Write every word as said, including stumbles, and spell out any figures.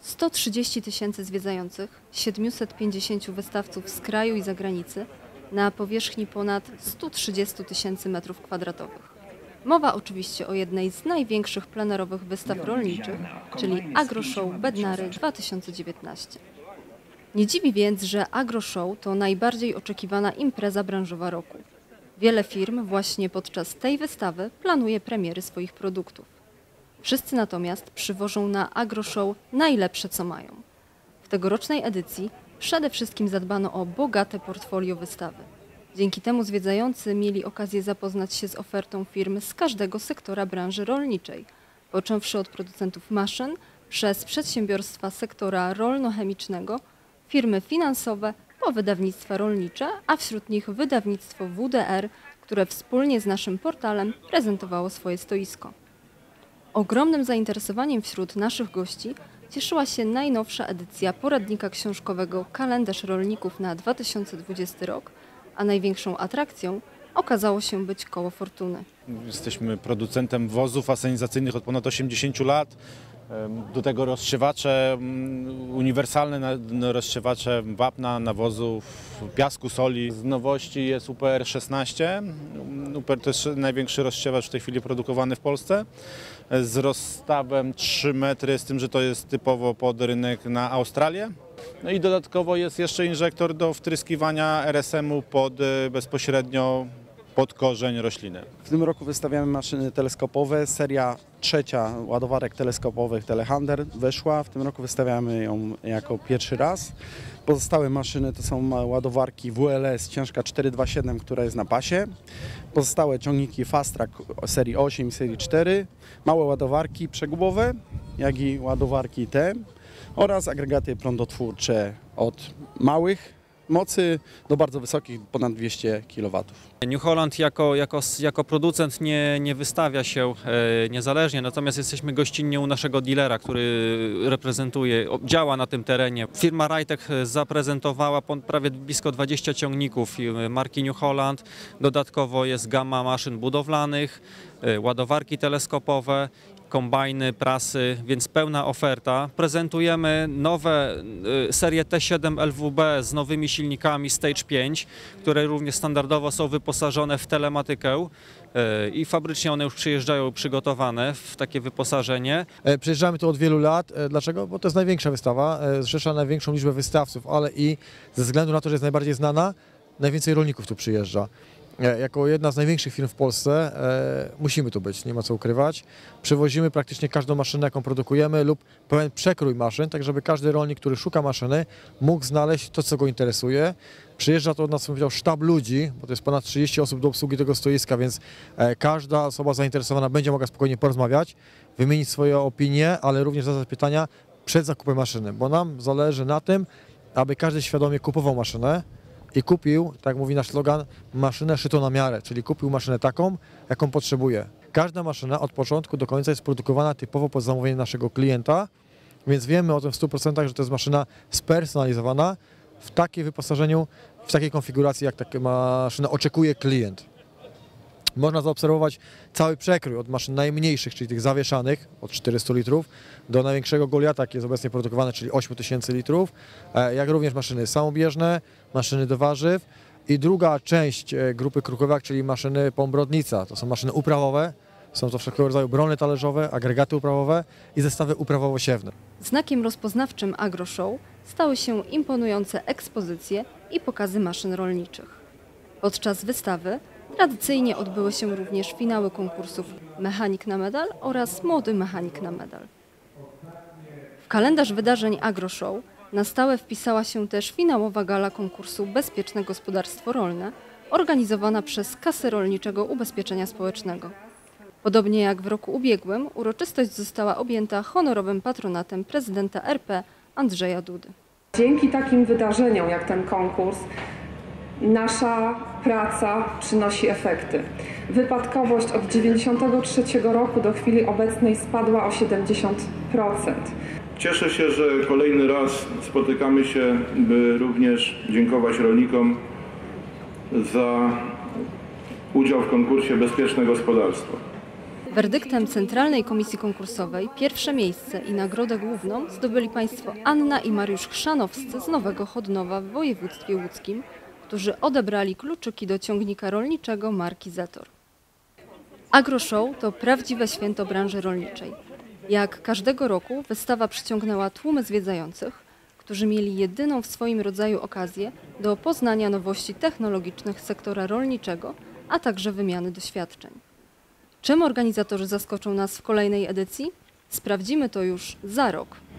sto trzydzieści tysięcy zwiedzających, siedmiuset pięćdziesięciu wystawców z kraju i zagranicy na powierzchni ponad stu trzydziestu tysięcy metrów kwadratowych. Mowa oczywiście o jednej z największych plenerowych wystaw rolniczych, czyli AgroShow Bednary dwa tysiące dziewiętnaście. Nie dziwi więc, że AgroShow to najbardziej oczekiwana impreza branżowa roku. Wiele firm właśnie podczas tej wystawy planuje premiery swoich produktów. Wszyscy natomiast przywożą na AgroShow najlepsze, co mają. W tegorocznej edycji przede wszystkim zadbano o bogate portfolio wystawy. Dzięki temu zwiedzający mieli okazję zapoznać się z ofertą firm z każdego sektora branży rolniczej, począwszy od producentów maszyn, przez przedsiębiorstwa sektora rolno-chemicznego, firmy finansowe, po wydawnictwa rolnicze, a wśród nich wydawnictwo W D R, które wspólnie z naszym portalem prezentowało swoje stoisko. Ogromnym zainteresowaniem wśród naszych gości cieszyła się najnowsza edycja poradnika książkowego Kalendarz Rolników na dwa tysiące dwudziesty rok, a największą atrakcją okazało się być Koło Fortuny. Jesteśmy producentem wozów asenizacyjnych od ponad osiemdziesięciu lat. Do tego rozsiewacze uniwersalne, rozsiewacze wapna, nawozów, piasku, soli. Z nowości jest U P R szesnaście. U P R to jest największy rozsiewacz w tej chwili produkowany w Polsce. Z rozstawem trzy metry, z tym, że to jest typowo pod rynek na Australię. No i dodatkowo jest jeszcze inżektor do wtryskiwania R S M u pod, bezpośrednio pod korzeń rośliny. W tym roku wystawiamy maszyny teleskopowe. Seria trzecia ładowarek teleskopowych Telehander weszła. W tym roku wystawiamy ją jako pierwszy raz. Pozostałe maszyny to są ładowarki W L S ciężka cztery dwa siedem, która jest na pasie. Pozostałe ciągniki Fast Track serii osiem i serii cztery. Małe ładowarki przegubowe, jak i ładowarki T oraz agregaty prądotwórcze od małych mocy do bardzo wysokich, ponad dwieście kilowatów. New Holland jako, jako, jako producent nie, nie wystawia się e, niezależnie, natomiast jesteśmy gościnnie u naszego dealera, który reprezentuje, działa na tym terenie. Firma Rajtek zaprezentowała prawie blisko dwadzieścia ciągników marki New Holland. Dodatkowo jest gama maszyn budowlanych, e, ładowarki teleskopowe, kombajny, prasy, więc pełna oferta. Prezentujemy nowe y, serie T siedem L W B z nowymi silnikami Stage pięć, które również standardowo są wyposażone w telematykę y, i fabrycznie one już przyjeżdżają przygotowane w takie wyposażenie. Przyjeżdżamy tu od wielu lat. Dlaczego? Bo to jest największa wystawa, zrzesza największą liczbę wystawców, ale i ze względu na to, że jest najbardziej znana, najwięcej rolników tu przyjeżdża. Jako jedna z największych firm w Polsce e, musimy tu być, nie ma co ukrywać. Przywozimy praktycznie każdą maszynę, jaką produkujemy lub pełen przekrój maszyn, tak żeby każdy rolnik, który szuka maszyny, mógł znaleźć to, co go interesuje. Przyjeżdża to od nas, powiedział, sztab ludzi, bo to jest ponad trzydzieści osób do obsługi tego stoiska, więc e, każda osoba zainteresowana będzie mogła spokojnie porozmawiać, wymienić swoje opinie, ale również zadać pytania przed zakupem maszyny, bo nam zależy na tym, aby każdy świadomie kupował maszynę i kupił, tak mówi nasz slogan, maszynę szytą na miarę, czyli kupił maszynę taką, jaką potrzebuje. Każda maszyna od początku do końca jest produkowana typowo pod zamówienie naszego klienta, więc wiemy o tym w stu procentach, że to jest maszyna spersonalizowana w takim wyposażeniu, w takiej konfiguracji, jak taka maszyna oczekuje klient. Można zaobserwować cały przekrój od maszyn najmniejszych, czyli tych zawieszanych od czterystu litrów, do największego Goliata, jaki jest obecnie produkowany, czyli osiem tysięcy litrów, jak również maszyny samobieżne, maszyny do warzyw i druga część grupy Krukowiak, czyli maszyny Pombrodnica. To są maszyny uprawowe, są to wszelkiego rodzaju brony talerzowe, agregaty uprawowe i zestawy uprawowo-siewne. Znakiem rozpoznawczym AgroShow stały się imponujące ekspozycje i pokazy maszyn rolniczych. Podczas wystawy tradycyjnie odbyły się również finały konkursów Mechanik na medal oraz Młody Mechanik na medal. W kalendarz wydarzeń AgroShow na stałe wpisała się też finałowa gala konkursu Bezpieczne Gospodarstwo Rolne, organizowana przez Kasę Rolniczego Ubezpieczenia Społecznego. Podobnie jak w roku ubiegłym, uroczystość została objęta honorowym patronatem prezydenta R P Andrzeja Dudy. Dzięki takim wydarzeniom jak ten konkurs nasza praca przynosi efekty. Wypadkowość od tysiąc dziewięćset dziewięćdziesiątego trzeciego roku do chwili obecnej spadła o siedemdziesiąt procent. Cieszę się, że kolejny raz spotykamy się, by również dziękować rolnikom za udział w konkursie Bezpieczne Gospodarstwo. Werdyktem Centralnej Komisji Konkursowej pierwsze miejsce i nagrodę główną zdobyli państwo Anna i Mariusz Chrzanowscy z Nowego Chodnowa w województwie łódzkim, którzy odebrali kluczyki do ciągnika rolniczego marki Zetor. AgroShow to prawdziwe święto branży rolniczej. Jak każdego roku wystawa przyciągnęła tłumy zwiedzających, którzy mieli jedyną w swoim rodzaju okazję do poznania nowości technologicznych sektora rolniczego, a także wymiany doświadczeń. Czym organizatorzy zaskoczą nas w kolejnej edycji? Sprawdzimy to już za rok.